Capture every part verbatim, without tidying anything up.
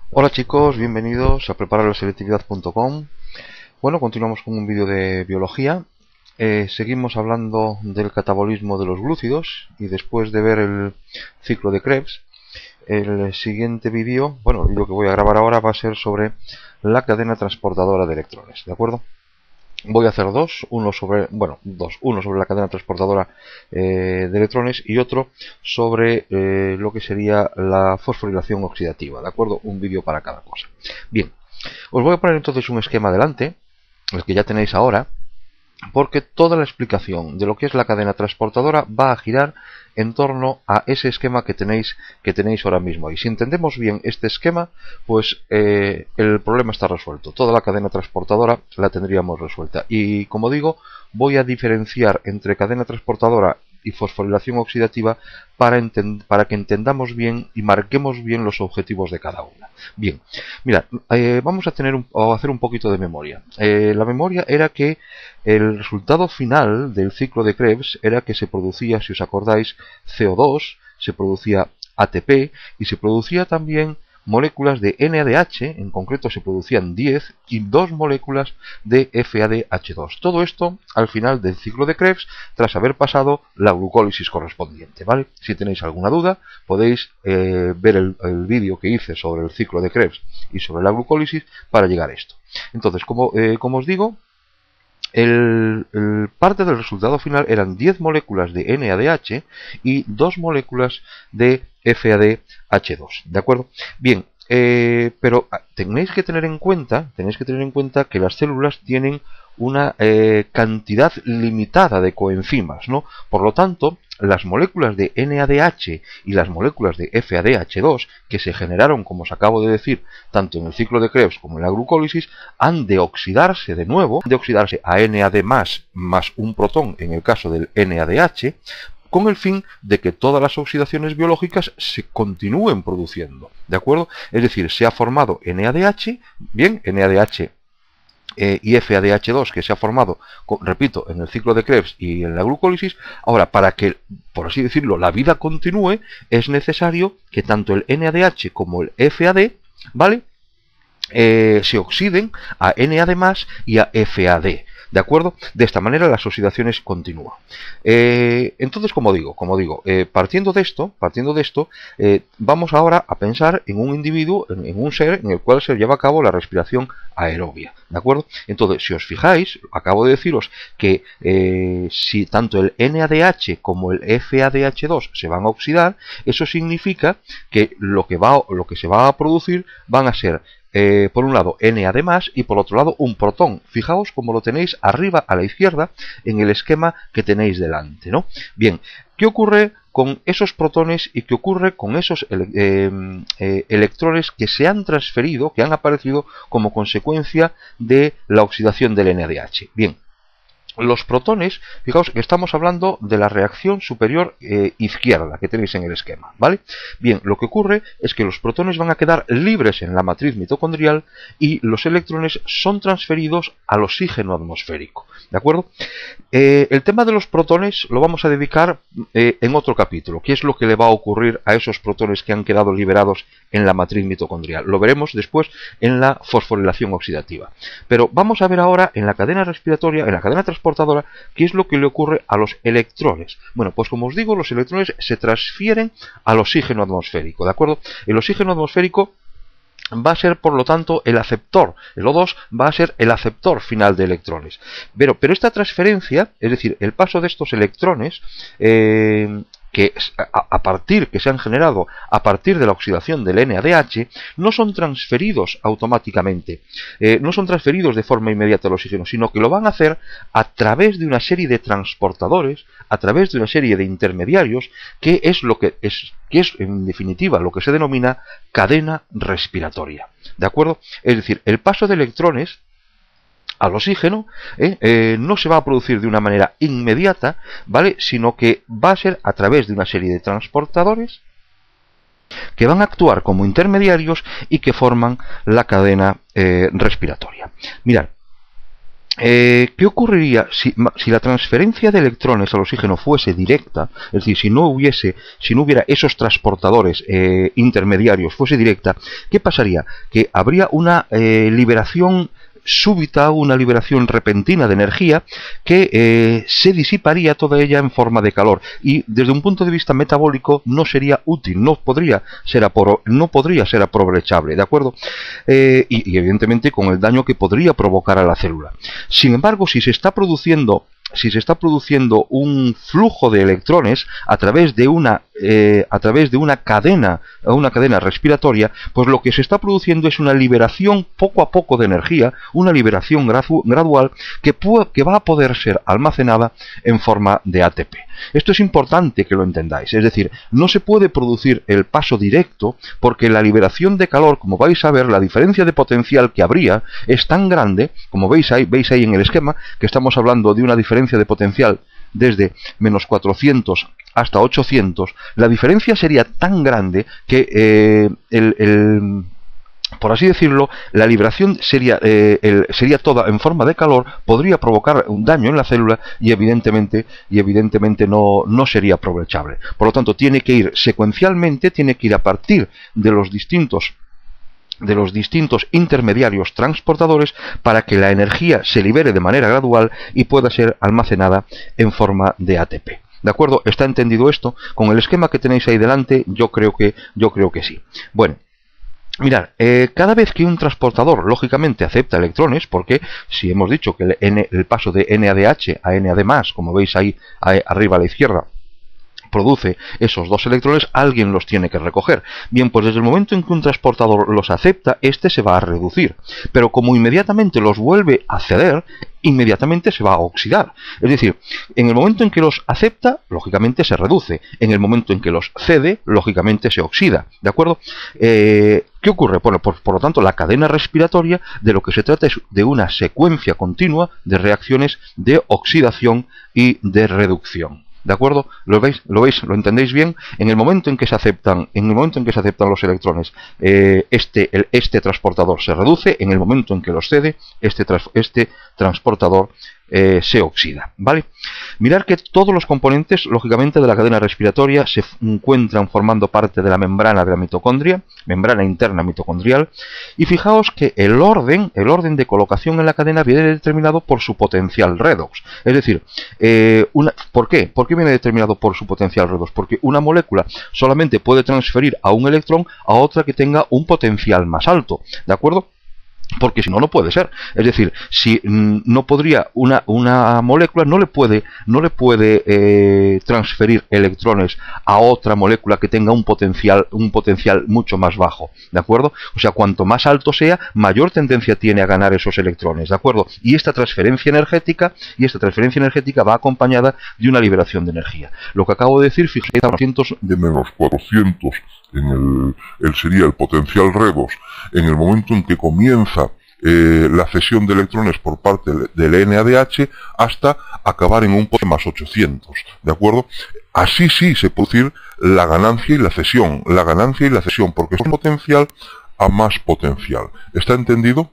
Hola chicos, bienvenidos a prepararselectividad punto com. Bueno, continuamos con un vídeo de biología. Eh, seguimos hablando del catabolismo de los glúcidos y después de ver el ciclo de Krebs, el siguiente vídeo, bueno, el vídeo que voy a grabar ahora va a ser sobre la cadena transportadora de electrones, ¿de acuerdo? Voy a hacer dos, uno sobre, bueno, dos, uno sobre la cadena transportadora eh, de electrones y otro sobre eh, lo que sería la fosforilación oxidativa, ¿de acuerdo? Un vídeo para cada cosa. Bien, os voy a poner entonces un esquema delante, el que ya tenéis ahora, porque toda la explicación de lo que es la cadena transportadora va a girar en torno a ese esquema que tenéis que tenéis ahora mismo. Y si entendemos bien este esquema, pues eh, el problema está resuelto. Toda la cadena transportadora la tendríamos resuelta. Y como digo, voy a diferenciar entre cadena transportadora y fosforilación oxidativa para, para que entendamos bien y marquemos bien los objetivos de cada una. Bien, mira, eh, vamos a, tener un, a hacer un poquito de memoria. Eh, la memoria era que el resultado final del ciclo de Krebs era que se producía, si os acordáis, C O dos, se producía A T P y se producía también moléculas de N A D H, en concreto se producían diez, y dos moléculas de F A D H dos. Todo esto al final del ciclo de Krebs, tras haber pasado la glucólisis correspondiente, ¿vale? Si tenéis alguna duda, podéis eh, ver el, el vídeo que hice sobre el ciclo de Krebs y sobre la glucólisis para llegar a esto. Entonces, como, eh, como os digo, El, el parte del resultado final eran diez moléculas de N A D H y dos moléculas de F A D H dos, ¿de acuerdo? Bien, eh, pero tenéis que tener en cuenta, tenéis que tener en cuenta que las células tienen una eh, cantidad limitada de coenzimas, ¿no? Por lo tanto, las moléculas de N A D H y las moléculas de F A D H dos que se generaron, como os acabo de decir, tanto en el ciclo de Krebs como en la glucólisis, han de oxidarse de nuevo, de oxidarse a N A D más, más un protón en el caso del N A D H, con el fin de que todas las oxidaciones biológicas se continúen produciendo, ¿de acuerdo? Es decir, se ha formado N A D H, bien, N A D H Eh, y F A D H dos que se ha formado, repito, en el ciclo de Krebs y en la glucólisis. Ahora, para que, por así decirlo, la vida continúe, es necesario que tanto el N A D H como el F A D, ¿vale?, eh, se oxiden a N A D más y a F A D. ¿De acuerdo? De esta manera las oxidaciones continúan. Eh, entonces, como digo, como digo, eh, partiendo de esto, partiendo de esto, eh, vamos ahora a pensar en un individuo, en, en un ser en el cual se lleva a cabo la respiración aerobia. ¿De acuerdo? Entonces, si os fijáis, acabo de deciros que eh, si tanto el N A D H como el F A D H dos se van a oxidar, eso significa que lo que, va, lo que se va a producir van a ser Eh, por un lado N A D más y por otro lado un protón. Fijaos como lo tenéis arriba a la izquierda en el esquema que tenéis delante, ¿no? Bien, ¿qué ocurre con esos protones y qué ocurre con esos eh, eh, electrones que se han transferido, que han aparecido como consecuencia de la oxidación del N A D H? Bien, los protones, fijaos que estamos hablando de la reacción superior eh, izquierda que tenéis en el esquema, ¿vale? Bien, lo que ocurre es que los protones van a quedar libres en la matriz mitocondrial y los electrones son transferidos al oxígeno atmosférico, ¿de acuerdo? Eh, el tema de los protones lo vamos a dedicar eh, en otro capítulo, qué es lo que le va a ocurrir a esos protones que han quedado liberados en la matriz mitocondrial. Lo veremos después en la fosforilación oxidativa. Pero vamos a ver ahora en la cadena respiratoria, en la cadena transportadora, qué es lo que le ocurre a los electrones. Bueno, pues como os digo, los electrones se transfieren al oxígeno atmosférico, ¿de acuerdo? El oxígeno atmosférico va a ser, por lo tanto, el aceptor. El O dos va a ser el aceptor final de electrones. Pero, pero esta transferencia, es decir, el paso de estos electrones, eh, que a, a partir que se han generado a partir de la oxidación del N A D H, no son transferidos automáticamente, eh, no son transferidos de forma inmediata al oxígeno, sino que lo van a hacer a través de una serie de transportadores, a través de una serie de intermediarios, que es lo que es, que es en definitiva lo que se denomina cadena respiratoria, ¿de acuerdo? Es decir, el paso de electrones al oxígeno eh, eh, no se va a producir de una manera inmediata, ¿vale?, sino que va a ser a través de una serie de transportadores que van a actuar como intermediarios y que forman la cadena eh, respiratoria. Mirad, Eh, ¿Qué ocurriría si, si la transferencia de electrones al oxígeno fuese directa? Es decir, si no hubiese, si no hubiera esos transportadores eh, intermediarios, fuese directa, ¿qué pasaría? Que habría una eh, liberación súbita, una liberación repentina de energía que eh, se disiparía toda ella en forma de calor, y desde un punto de vista metabólico no sería útil, no podría ser, apro no podría ser aprovechable, ¿de acuerdo? Eh, y, y evidentemente con el daño que podría provocar a la célula. Sin embargo, si se está produciendo si se está produciendo un flujo de electrones a través de una eh, a través de una cadena una cadena respiratoria, pues lo que se está produciendo es una liberación poco a poco de energía, una liberación gradu gradual que, que va a poder ser almacenada en forma de A T P. Esto es importante que lo entendáis, es decir, no se puede producir el paso directo porque la liberación de calor, como vais a ver, la diferencia de potencial que habría es tan grande, como veis ahí, veis ahí en el esquema, que estamos hablando de una diferencia de potencial desde menos cuatrocientos hasta ochocientos, la diferencia sería tan grande que eh, el, el por así decirlo, la liberación sería, eh, el, sería toda en forma de calor, podría provocar un daño en la célula y evidentemente, y evidentemente no, no sería aprovechable. Por lo tanto, tiene que ir secuencialmente, tiene que ir a partir de los distintos de los distintos intermediarios transportadores para que la energía se libere de manera gradual y pueda ser almacenada en forma de A T P. ¿De acuerdo? ¿Está entendido esto? Con el esquema que tenéis ahí delante, yo creo que, yo creo que sí. Bueno. Mirad, eh, cada vez que un transportador lógicamente acepta electrones, porque si hemos dicho que el, N, el paso de N A D H a N A D más, como veis ahí a, arriba a la izquierda, produce esos dos electrones, alguien los tiene que recoger. Bien, pues desde el momento en que un transportador los acepta, este se va a reducir. Pero como inmediatamente los vuelve a ceder, inmediatamente se va a oxidar. Es decir, en el momento en que los acepta, lógicamente se reduce. En el momento en que los cede, lógicamente se oxida. ¿De acuerdo? Eh, ¿Qué ocurre? Bueno, por, por lo tanto, la cadena respiratoria de lo que se trata es de una secuencia continua de reacciones de oxidación y de reducción. ¿De acuerdo? ¿Lo veis? ¿Lo veis? ¿Lo entendéis bien? En el momento en que se aceptan, en el momento en que se aceptan los electrones, eh, este, el, este transportador se reduce. En el momento en que los cede, este, trans, este transportador eh, se oxida. ¿Vale? Mirad que todos los componentes, lógicamente, de la cadena respiratoria se encuentran formando parte de la membrana de la mitocondria, membrana interna mitocondrial, y fijaos que el orden, el orden de colocación en la cadena viene determinado por su potencial redox. Es decir, eh, una, ¿por qué? ¿Por qué viene determinado por su potencial redox? Porque una molécula solamente puede transferir a un electrón a otra que tenga un potencial más alto, ¿de acuerdo? Porque si no, no puede ser. Es decir, si mm, no podría una, una molécula, no le puede, no le puede eh, transferir electrones a otra molécula que tenga un potencial, un potencial mucho más bajo. ¿De acuerdo? O sea, cuanto más alto sea, mayor tendencia tiene a ganar esos electrones. ¿De acuerdo? Y esta transferencia energética, y esta transferencia energética va acompañada de una liberación de energía. Lo que acabo de decir, fijaos, cuatrocientos de menos cuatrocientos en el, el sería el potencial redox en el momento en que comienza eh, la cesión de electrones por parte del N A D H hasta acabar en un potencial más ochocientos, ¿de acuerdo? Así sí se puede decir la ganancia y la cesión, la ganancia y la cesión, porque es un potencial a más potencial. ¿Está entendido?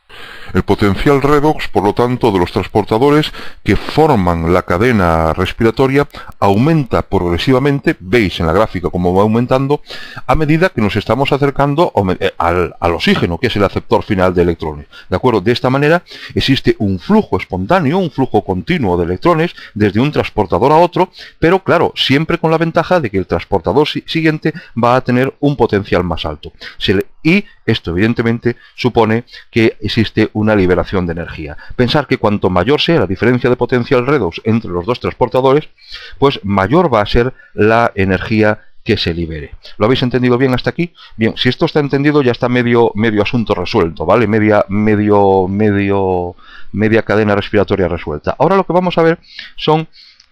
El potencial redox, por lo tanto, de los transportadores que forman la cadena respiratoria aumenta progresivamente, veis en la gráfica cómo va aumentando, a medida que nos estamos acercando al, al oxígeno, que es el aceptor final de electrones. ¿De acuerdo? De esta manera existe un flujo espontáneo, un flujo continuo de electrones desde un transportador a otro, pero claro, siempre con la ventaja de que el transportador siguiente va a tener un potencial más alto. Se le, y esto evidentemente supone que existe una liberación de energía. Pensar que cuanto mayor sea la diferencia de potencial redox entre los dos transportadores, pues mayor va a ser la energía que se libere. ¿Lo habéis entendido bien hasta aquí? Bien, si esto está entendido ya está medio, medio asunto resuelto, ¿vale? Media, medio, medio, media cadena respiratoria resuelta. Ahora lo que vamos a ver son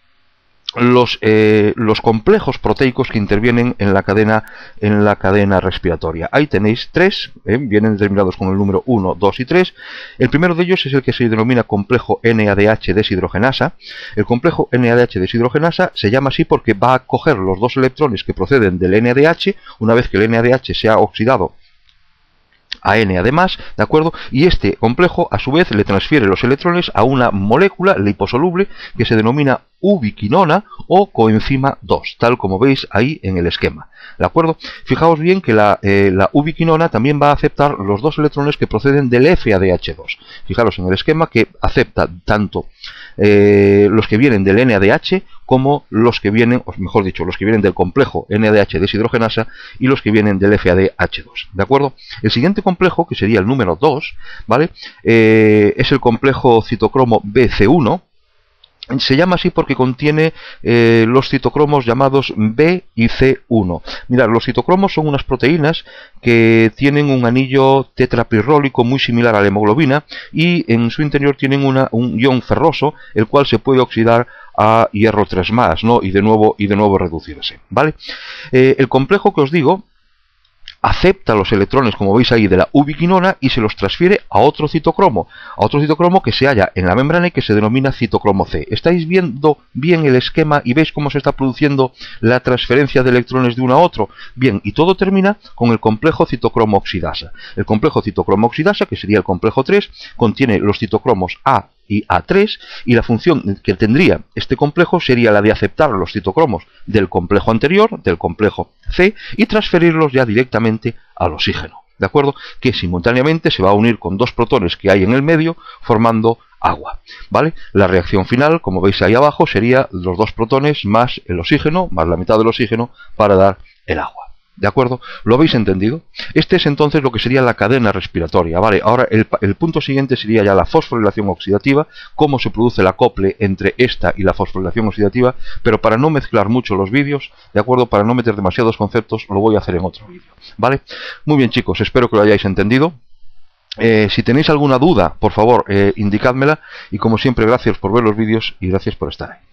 Los, eh, los complejos proteicos que intervienen en la cadena en la cadena respiratoria. Ahí tenéis tres, eh, vienen determinados con el número uno, dos y tres. El primero de ellos es el que se denomina complejo N A D H deshidrogenasa. El complejo N A D H deshidrogenasa se llama así porque va a coger los dos electrones que proceden del N A D H. Una vez que el N A D H se ha oxidado a N además, ¿de acuerdo? Y este complejo a su vez le transfiere los electrones a una molécula liposoluble que se denomina ubiquinona o coenzima dos, tal como veis ahí en el esquema, ¿de acuerdo? Fijaos bien que la, eh, la ubiquinona también va a aceptar los dos electrones que proceden del F A D H dos. Fijaros en el esquema que acepta tanto eh, los que vienen del N A D H como los que vienen, o mejor dicho, los que vienen del complejo N A D H deshidrogenasa y los que vienen del F A D H dos, ¿de acuerdo? El siguiente complejo, que sería el número dos, ¿vale? Eh, es el complejo citocromo B C uno. Se llama así porque contiene eh, los citocromos llamados B y C uno. Mirad, los citocromos son unas proteínas que tienen un anillo tetrapirrólico muy similar a la hemoglobina y en su interior tienen una, un ion ferroso, el cual se puede oxidar a hierro tres más, ¿no? Y de nuevo, y de nuevo reducirse, ¿vale? Eh, el complejo que os digo acepta los electrones, como veis ahí, de la ubiquinona y se los transfiere a otro citocromo, a otro citocromo que se halla en la membrana y que se denomina citocromo C. ¿Estáis viendo bien el esquema y veis cómo se está produciendo la transferencia de electrones de uno a otro? Bien, y todo termina con el complejo citocromo oxidasa. El complejo citocromo oxidasa, que sería el complejo tres, contiene los citocromos A y A tres, y la función que tendría este complejo sería la de aceptar los citocromos del complejo anterior, del complejo C, y transferirlos ya directamente al oxígeno, ¿de acuerdo? Que simultáneamente se va a unir con dos protones que hay en el medio, formando agua, ¿vale? La reacción final, como veis ahí abajo, sería los dos protones más el oxígeno, más la mitad del oxígeno, para dar el agua. ¿De acuerdo? ¿Lo habéis entendido? Este es entonces lo que sería la cadena respiratoria, ¿vale? Ahora el, el punto siguiente sería ya la fosforilación oxidativa, cómo se produce el acople entre esta y la fosforilación oxidativa, pero para no mezclar mucho los vídeos, ¿de acuerdo? Para no meter demasiados conceptos, lo voy a hacer en otro vídeo, ¿vale? Muy bien, chicos, espero que lo hayáis entendido. Eh, si tenéis alguna duda, por favor, eh, indicádmela, y como siempre, gracias por ver los vídeos y gracias por estar ahí.